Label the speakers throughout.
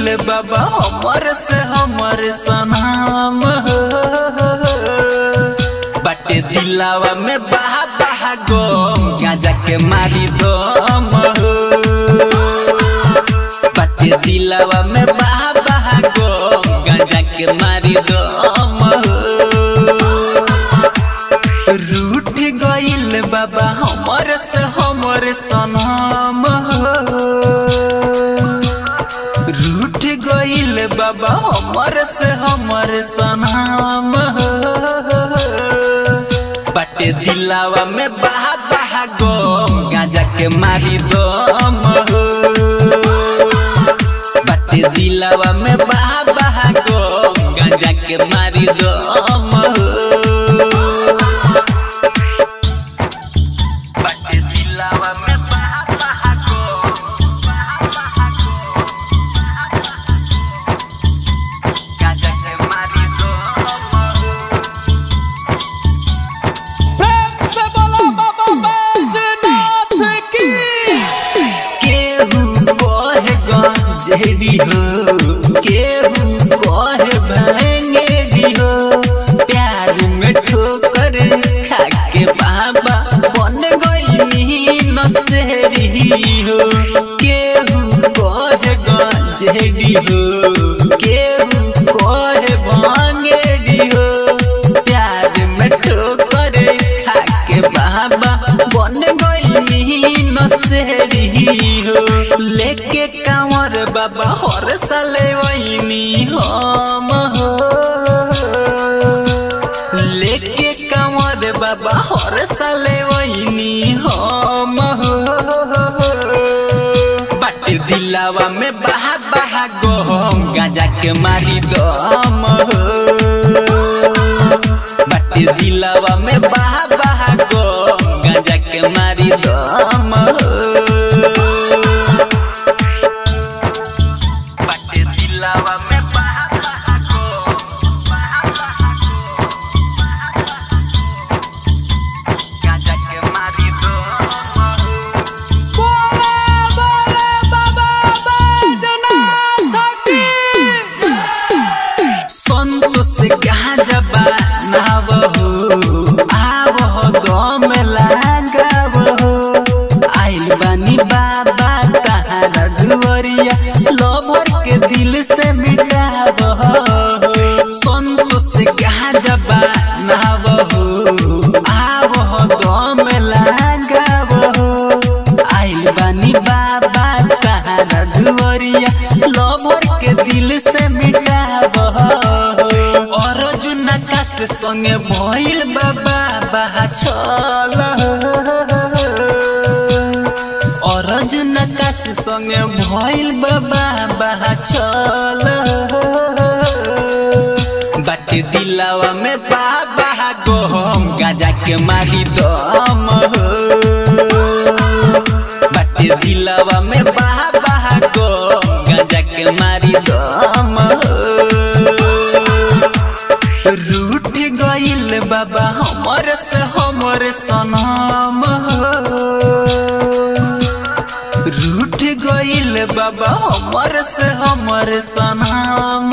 Speaker 1: गइल बाबा हमर से हमर सनाम बाटे दिलावा में बहा बहा गम गांजा के मारी दम बाटे दिलावा में बहा बहा गम गांजा के मारी दम रूठ गइल बाबा हमर से हमर सनाम रूठ गइल बाबा हमर से हमर सनाम बाटे दिलावा में बहा बहा गम गांजा के मारी दम बाटे दिलावा में बहा बहा गम गांजा के मारी दम बाटे दिलावा में बहा बहा गम गांजा के मारी दम जेडी हो केहू कहे भांगेडी हो प्यार में ठोकर खाके बाबा बन गई नसेरी हो केहू कहे जेडी हो केहू कहे भांगेडी हो प्यार में ठोकर खाके बाबा बन गई नसेरी हो लेके कांवर बाबा हर साले वही हम हो लेके कांवर बाबा हर साले वही हम हो बाटे दिलावा में बहा बहा गम गांजा के मारी दम हो बाटे दिलावा में बहा बहा गम गांजा के मारी दम हो दिलावा में बहा बहा गम गांजा के मारी दम बोले बोले बाबा बैद्यनाथ की संतोष गांजा बनाव हो आवह दम लगाव हो आइल बानी बाबा तहारा दुआरिया लभर के दिल से मिटाव संतोष गांजा बनाव हो आवह दम लगाव हो आइल बानी बाबा तहारा दुआरिया लभर के दिल से मिटाव अर्जुन आकाश संगे भइल बाबा बहा छल अर्जुन आकाश संगे भइल बाबा बहा छल बाटे दिलावा में बहा बहा गम गांजा के मारी दम बाटे दिलावा में बहा बहा गम गांजा के मारी दम रूठ गइल बाबा हमर से हमर सनाम रूठ गइल बाबा हमर से हमर सनाम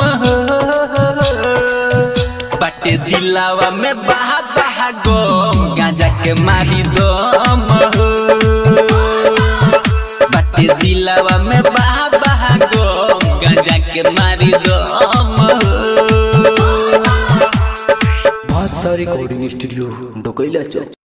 Speaker 1: बाटे दिलावा में बहा बहा गम गांजा के मारी दम बाटे दिलावा में बहा बहा गम गांजा के मारी दम
Speaker 2: बहुत सारी रिकॉर्डिंग स्टूडियो डोकैला चौक।